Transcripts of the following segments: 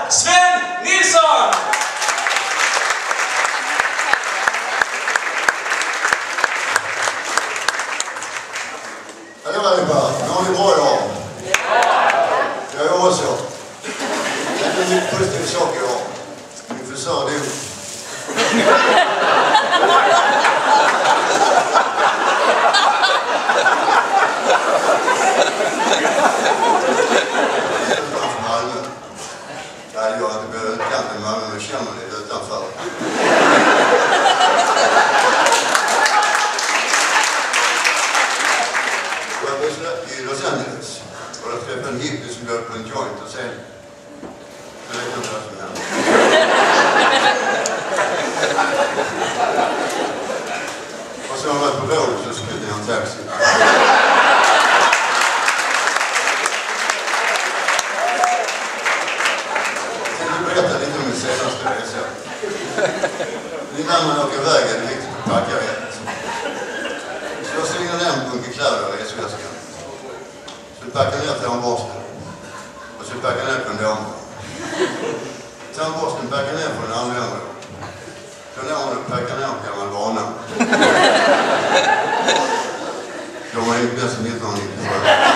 Sven Nilsson! Hallå allihopa, nu har ni bra idag. Jag är också. Det är en positiv sak idag. Min frisör dog. Utanför Malmö. Jag hade inte börjat utkanten i Malmö, men känner lite utanför. I Los Angeles. Och jag träffade en hippie som går på en joint och sen... Jag vet inte vad som hände. Och så har jag varit på Rådet så skulle jag en taxi. Jag tänkte berätta lite om min senaste resa. Innan man åker iväg är det viktigt att packa rätt. Så jag slänger ner en bunke kläder i resväskan. Så packar ner tandborsten. Och så packar ner kondomer. Tandborsten packar ner på den användare. Kondomerna packar ner på gammal vana. De har gjort det sedan 1997.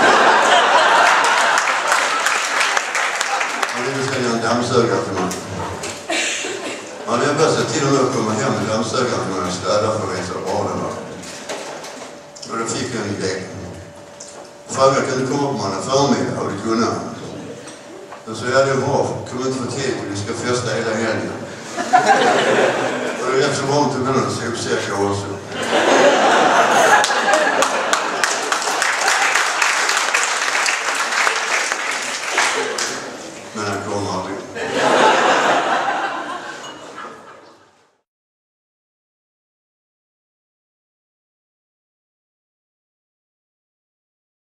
Och det vill säga en dammsugare till mig. Man är bäst till och med att komma hem med dammsugaren när jag städar för att visa hur bra det var. Och då fick jag en idé. Frågan kan du komma på måndag förmiddag och du kunde. Och så är det bra, kom inte för tid och vi ska festa hela helgen. Och det är rätt så varmt att kunna sopsäckar också. Men han kommer aldrig.